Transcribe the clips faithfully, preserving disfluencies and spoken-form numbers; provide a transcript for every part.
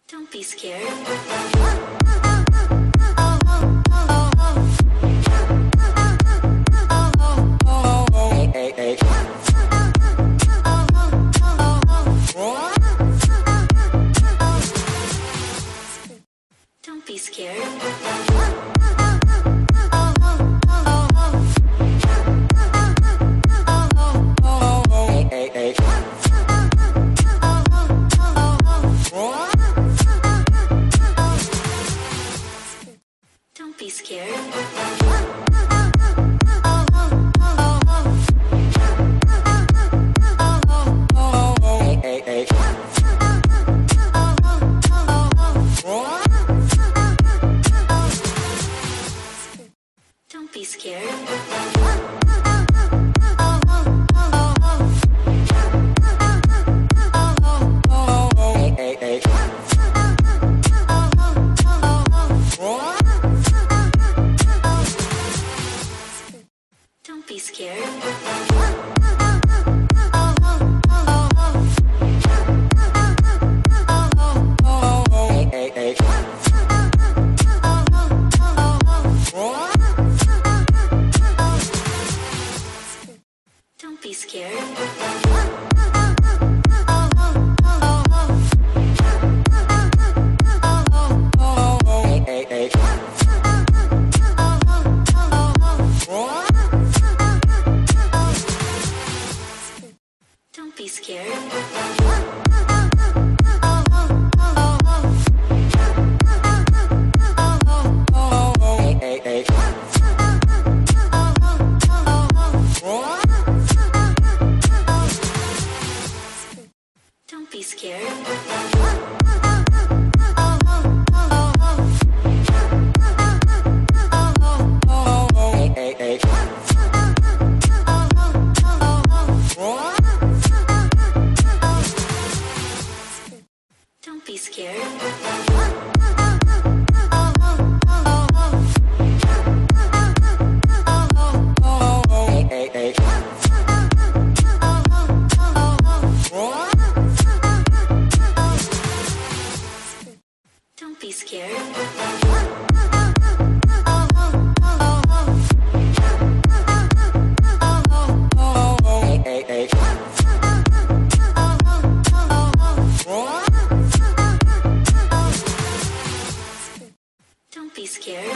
Don't be scared. Hey, hey, hey. Don't be scared. Hey, hey, hey. Don't be scared. Hey, hey, hey. Don't be scared. Hey, hey, hey. Don't be scared. Hey, hey, hey. Don't be scared. Hey, hey, hey. Don't be scared. Hey, hey, hey. Don't be scared. Hey, hey, hey. Don't be scared. Hey, hey, hey. Don't be scared. Hey, hey, hey. Don't be scared.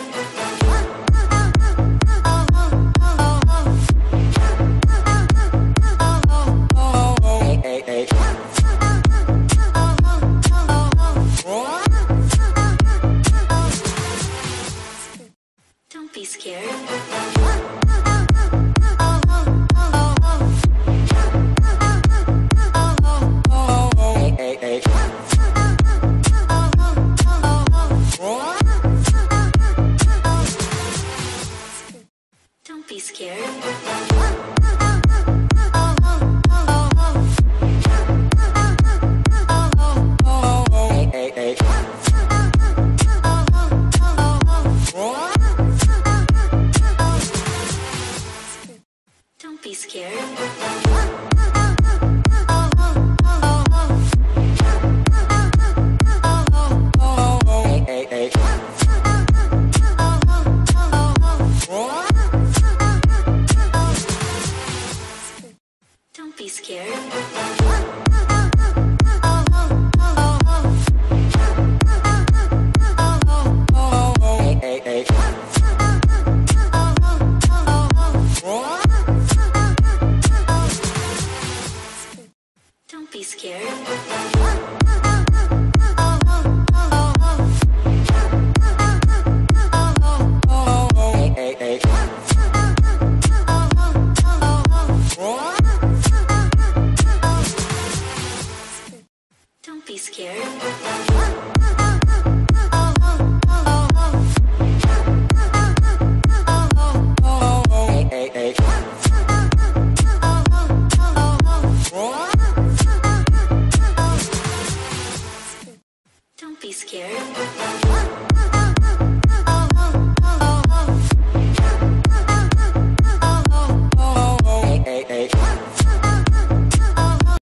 Hey, hey, hey. Don't be scared. Hey, hey, hey. Don't be scared. Hey, hey, hey. Don't be scared. Hey, hey, hey. Don't be scared. Hey, hey, hey. Don't be scared. Hey, hey, hey. Don't be scared. Hey, hey, hey. Don't be scared.